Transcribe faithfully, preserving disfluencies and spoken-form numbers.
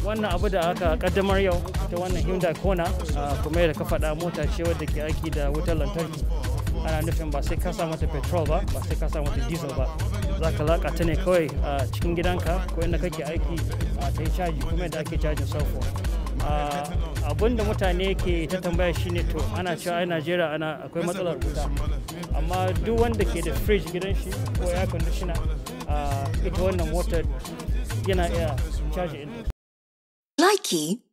wannan abu da aka kaddamar yau ta wannan Hyundai Kona kuma yadda ka faɗa mota ce wadda ke aiki da wutar lantarki. Ana nufin ba sai ka sa mata petrol ba, ba sai ka sa mata diesel ba. Za ka laƙa ta ne kawai a cikin gidanka ko inda kake aiki ta yi caji kuma yadda ake cajin cell phone. Abin da mutane ke ta tambaya shine to ana cewa a Najeriya ana akwai matsalar wuta, amma duk wanda ke da fridge gidan shi ko air conditioner ita wannan motar yana iya caji inda. Likey